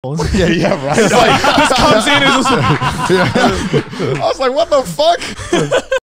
Yeah, right. It's like, this comes in as just I was like, what the fuck?